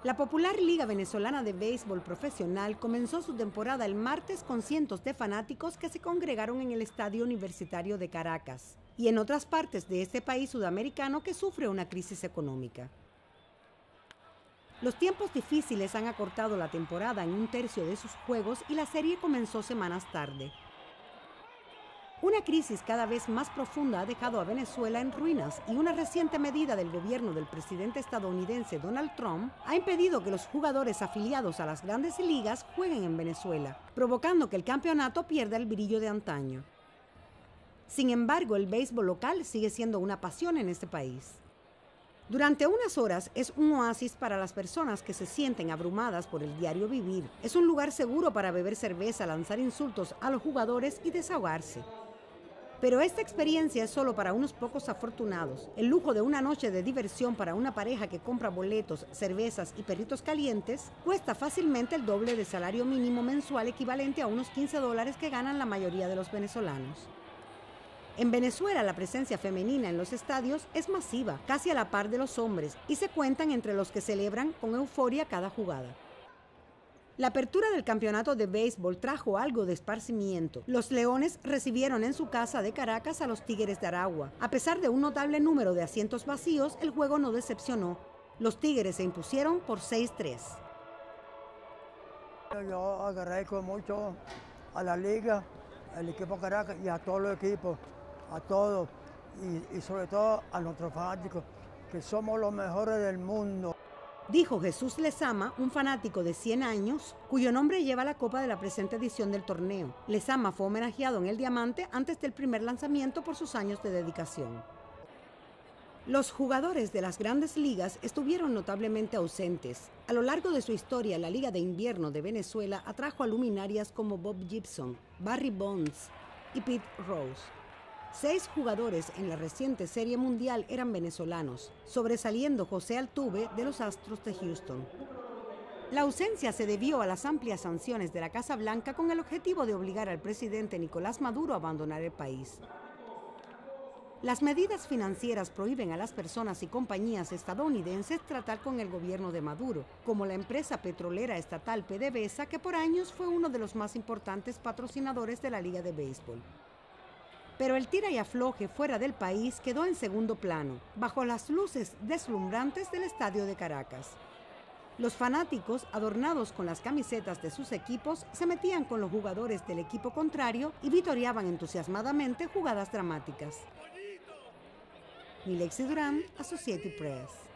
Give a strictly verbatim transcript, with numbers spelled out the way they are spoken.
La popular Liga Venezolana de Béisbol Profesional comenzó su temporada el martes con cientos de fanáticos que se congregaron en el Estadio Universitario de Caracas y en otras partes de este país sudamericano que sufre una crisis económica. Los tiempos difíciles han acortado la temporada en un tercio de sus juegos y la serie comenzó semanas tarde. Una crisis cada vez más profunda ha dejado a Venezuela en ruinas y una reciente medida del gobierno del presidente estadounidense Donald Trump ha impedido que los jugadores afiliados a las grandes ligas jueguen en Venezuela, provocando que el campeonato pierda el brillo de antaño. Sin embargo, el béisbol local sigue siendo una pasión en este país. Durante unas horas es un oasis para las personas que se sienten abrumadas por el diario vivir. Es un lugar seguro para beber cerveza, lanzar insultos a los jugadores y desahogarse. Pero esta experiencia es solo para unos pocos afortunados. El lujo de una noche de diversión para una pareja que compra boletos, cervezas y perritos calientes cuesta fácilmente el doble del salario mínimo mensual, equivalente a unos quince dólares que ganan la mayoría de los venezolanos. En Venezuela, la presencia femenina en los estadios es masiva, casi a la par de los hombres, y se cuentan entre los que celebran con euforia cada jugada. La apertura del campeonato de béisbol trajo algo de esparcimiento. Los Leones recibieron en su casa de Caracas a los Tigres de Aragua. A pesar de un notable número de asientos vacíos, el juego no decepcionó. Los Tigres se impusieron por seis tres. Yo agradezco mucho a la liga, al equipo Caracas y a todos los equipos, a todos, y, y sobre todo a nuestros fanáticos, que somos los mejores del mundo. Dijo Jesús Lezama, un fanático de cien años, cuyo nombre lleva la copa de la presente edición del torneo. Lezama fue homenajeado en el Diamante antes del primer lanzamiento por sus años de dedicación. Los jugadores de las grandes ligas estuvieron notablemente ausentes. A lo largo de su historia, la Liga de Invierno de Venezuela atrajo a luminarias como Bob Gibson, Barry Bonds y Pete Rose. Seis jugadores en la reciente Serie Mundial eran venezolanos, sobresaliendo José Altuve de los Astros de Houston. La ausencia se debió a las amplias sanciones de la Casa Blanca con el objetivo de obligar al presidente Nicolás Maduro a abandonar el país. Las medidas financieras prohíben a las personas y compañías estadounidenses tratar con el gobierno de Maduro, como la empresa petrolera estatal PDVSA, que por años fue uno de los más importantes patrocinadores de la Liga de Béisbol. Pero el tira y afloje fuera del país quedó en segundo plano, bajo las luces deslumbrantes del Estadio de Caracas. Los fanáticos, adornados con las camisetas de sus equipos, se metían con los jugadores del equipo contrario y vitoreaban entusiasmadamente jugadas dramáticas. Milexi Durán, Associated Press.